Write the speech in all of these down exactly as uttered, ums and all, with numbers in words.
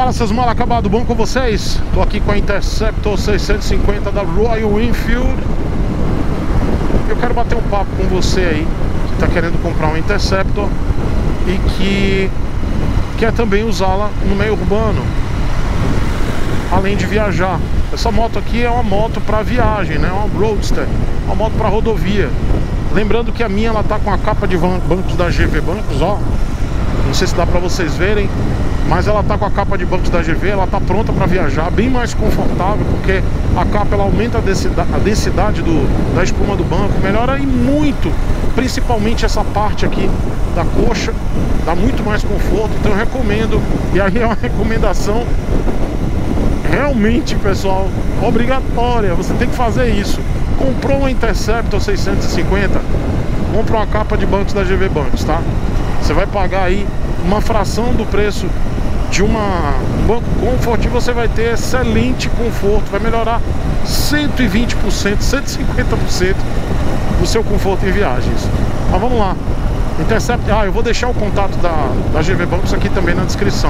Fala, seus mal acabados, bom com vocês? Tô aqui com a Interceptor seiscentos e cinquenta da Royal Enfield. Eu quero bater um papo com você aí que tá querendo comprar um Interceptor e que quer também usá-la no meio urbano, além de viajar. Essa moto aqui é uma moto para viagem, né? Uma Roadster, uma moto para rodovia. Lembrando que a minha ela tá com a capa de bancos da G V Bancos, ó. Não sei se dá para vocês verem, mas ela tá com a capa de bancos da G V, ela tá pronta para viajar, bem mais confortável, porque a capa ela aumenta a densidade, a densidade do, da espuma do banco, melhora e muito, principalmente essa parte aqui da coxa, dá muito mais conforto. Então eu recomendo, e aí é uma recomendação realmente, pessoal, obrigatória, você tem que fazer isso. Comprou uma Interceptor seiscentos e cinquenta, compra uma capa de bancos da G V Bancos, tá? Você vai pagar aí uma fração do preço de uma Banco Comfort e você vai ter excelente conforto, vai melhorar cento e vinte por cento, cento e cinquenta por cento do seu conforto em viagens. Mas vamos lá, Intercept, ah, eu vou deixar o contato da, da G V Bancos aqui também na descrição.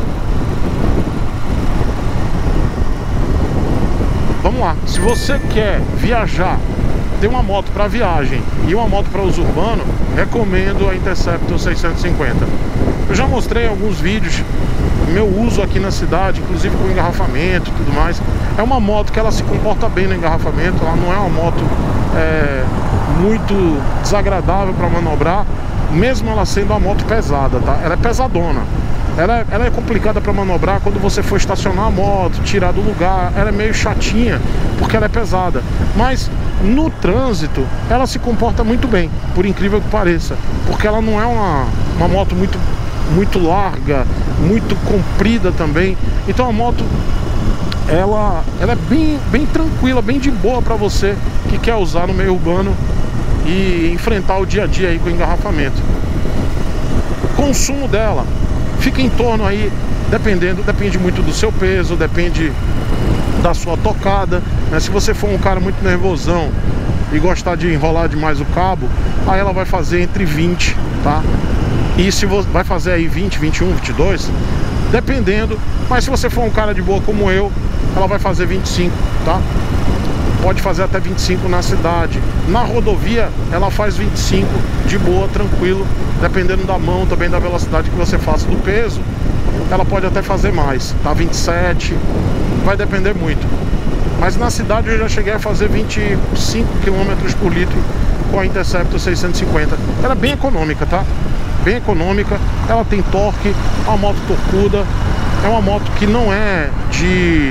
Vamos lá, se você quer viajar, tem uma moto para viagem e uma moto para uso urbano, recomendo a Interceptor seiscentos e cinquenta. Eu já mostrei alguns vídeos, meu uso aqui na cidade, inclusive com engarrafamento e tudo mais. É uma moto que ela se comporta bem no engarrafamento, ela não é uma moto é, muito desagradável para manobrar, mesmo ela sendo uma moto pesada, tá? Ela é pesadona. Ela é, ela é complicada para manobrar quando você for estacionar a moto, tirar do lugar. Ela é meio chatinha porque ela é pesada, mas no trânsito ela se comporta muito bem, por incrível que pareça, porque ela não é uma, uma moto muito, muito larga, muito comprida também. Então a moto ela, ela é bem, bem tranquila, bem de boa para você que quer usar no meio urbano e enfrentar o dia a dia aí com o engarrafamento. O consumo dela fica em torno aí, dependendo, depende muito do seu peso, depende da sua tocada, né? Se você for um cara muito nervosão e gostar de enrolar demais o cabo, aí ela vai fazer entre vinte, tá? E se você vai fazer aí vinte, vinte e um, vinte e dois, dependendo. Mas se você for um cara de boa como eu, ela vai fazer vinte e cinco, tá? Pode fazer até vinte e cinco na cidade. Na rodovia ela faz vinte e cinco de boa, tranquilo, dependendo da mão, também da velocidade que você faça, do peso. Ela pode até fazer mais, tá? vinte e sete, vai depender muito. Mas na cidade eu já cheguei a fazer vinte e cinco quilômetros por litro com a Interceptor seiscentos e cinquenta. Ela é bem econômica, tá? Bem econômica, ela tem torque, é uma moto torcuda, é uma moto que não é de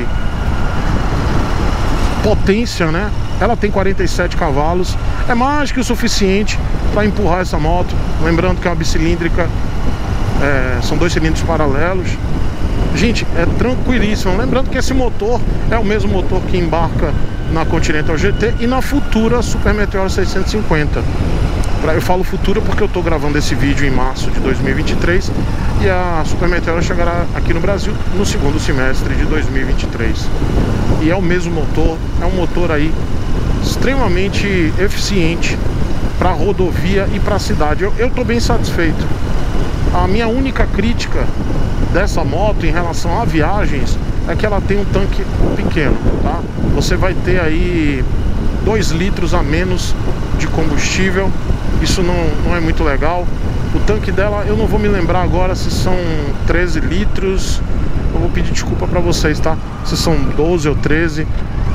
potência, né? Ela tem quarenta e sete cavalos, é mais que o suficiente para empurrar essa moto. Lembrando que é uma bicilíndrica, é, são dois cilindros paralelos. Gente, é tranquilíssimo. Lembrando que esse motor é o mesmo motor que embarca na Continental G T e na futura Super Meteor seiscentos e cinquenta. Eu falo futura porque eu estou gravando esse vídeo em março de dois mil e vinte e três e a Super Meteor chegará aqui no Brasil no segundo semestre de dois mil e vinte e três. E é o mesmo motor, é um motor aí extremamente eficiente para rodovia e para cidade. Eu estou bem satisfeito. A minha única crítica dessa moto em relação a viagens é que ela tem um tanque pequeno, tá? Você vai ter aí dois litros a menos de combustível. Isso não, não é muito legal. O tanque dela, eu não vou me lembrar agora se são treze litros. Eu vou pedir desculpa pra vocês, tá? Se são doze ou treze.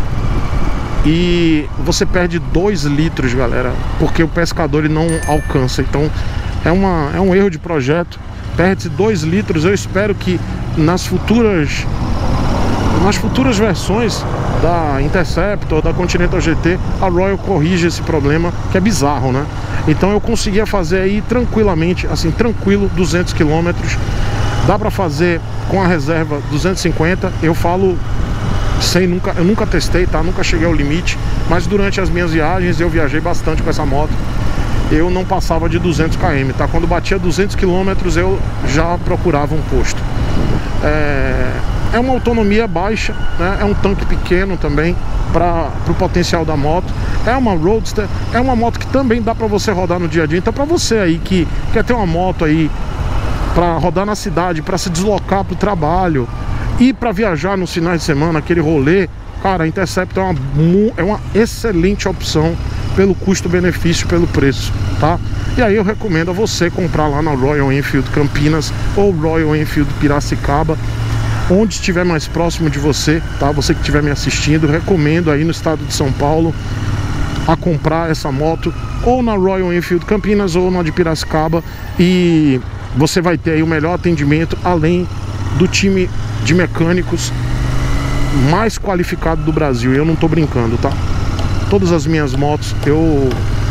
E você perde dois litros, galera, porque o pescador ele não alcança. Então é, uma, é um erro de projeto. Perde dois litros. Eu espero que nas futuras Nas futuras versões da Interceptor, da Continental G T, a Royal corrige esse problema, que é bizarro, né? Então eu conseguia fazer aí tranquilamente, assim, tranquilo, duzentos quilômetros. Dá pra fazer com a reserva duzentos e cinquenta. Eu falo sem nunca, eu nunca testei, tá? Nunca cheguei ao limite, mas durante as minhas viagens eu viajei bastante com essa moto. Eu não passava de duzentos quilômetros, tá? Quando batia duzentos quilômetros eu já procurava um posto. É... É uma autonomia baixa, né? É um tanque pequeno também para o potencial da moto. É uma Roadster, é uma moto que também dá para você rodar no dia a dia. Então para você aí que quer ter uma moto aí para rodar na cidade, para se deslocar para o trabalho, E para viajar nos finais de semana, aquele rolê, cara, a Interceptor é uma, é uma excelente opção pelo custo-benefício, pelo preço, tá? E aí eu recomendo a você comprar lá na Royal Enfield Campinas ou Royal Enfield Piracicaba, onde estiver mais próximo de você, tá? Você que estiver me assistindo, recomendo aí no estado de São Paulo a comprar essa moto ou na Royal Enfield Campinas ou na de Piracicaba, e você vai ter aí o melhor atendimento, além do time de mecânicos mais qualificado do Brasil. E eu não tô brincando, tá? Todas as minhas motos eu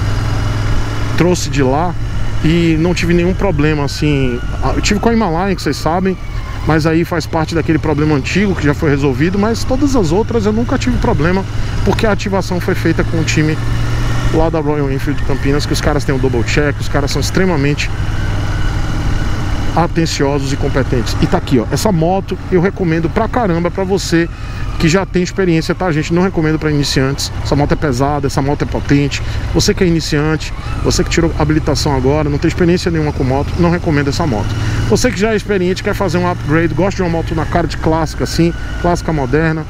trouxe de lá e não tive nenhum problema, assim. Eu tive com a Himalaia, que vocês sabem, mas aí faz parte daquele problema antigo que já foi resolvido. Mas todas as outras eu nunca tive problema, porque a ativação foi feita com o time lá da Royal Enfield Campinas, que os caras têm o double check, os caras são extremamente atenciosos e competentes. E tá aqui, ó, essa moto eu recomendo pra caramba pra você que já tem experiência, tá, gente? Não recomendo pra iniciantes. Essa moto é pesada, essa moto é potente. Você que é iniciante, você que tirou habilitação agora, não tem experiência nenhuma com moto, não recomendo essa moto. Você que já é experiente, quer fazer um upgrade, gosta de uma moto na cara de clássica assim, clássica moderna,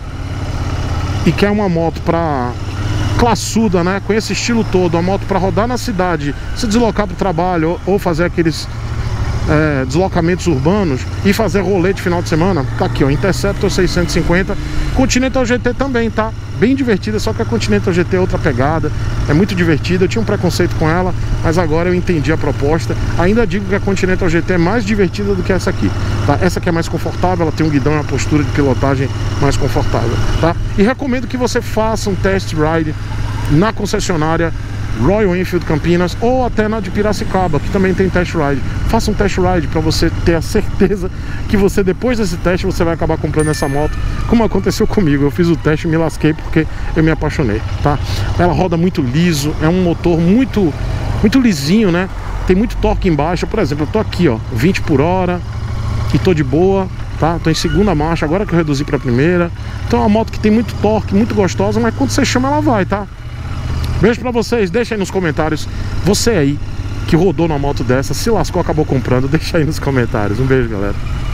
e quer uma moto pra classuda, né, com esse estilo todo, uma moto pra rodar na cidade, se deslocar pro trabalho ou, ou fazer aqueles É, deslocamentos urbanos e fazer rolê de final de semana, tá aqui, ó, Interceptor seiscentos e cinquenta. Continental G T também, tá? Bem divertida, só que a Continental G T é outra pegada, é muito divertida. Eu tinha um preconceito com ela, mas agora eu entendi a proposta. Ainda digo que a Continental G T é mais divertida do que essa aqui, tá? Essa aqui é mais confortável, ela tem um guidão e uma postura de pilotagem mais confortável, tá? E recomendo que você faça um test ride na concessionária Royal Enfield Campinas ou até na de Piracicaba, que também tem test ride. Faça um test ride para você ter a certeza que você, depois desse teste, você vai acabar comprando essa moto, como aconteceu comigo. Eu fiz o teste e me lasquei porque eu me apaixonei, tá? Ela roda muito liso, é um motor muito, muito lisinho, né? Tem muito torque embaixo. Por exemplo, eu tô aqui, ó, vinte por hora e tô de boa, tá? Tô em segunda marcha, agora que eu reduzi para primeira. Então é uma moto que tem muito torque, muito gostosa, mas quando você chama ela vai, tá? Beijo pra vocês, deixa aí nos comentários, você aí que rodou numa moto dessa, se lascou, acabou comprando, deixa aí nos comentários. Um beijo, galera.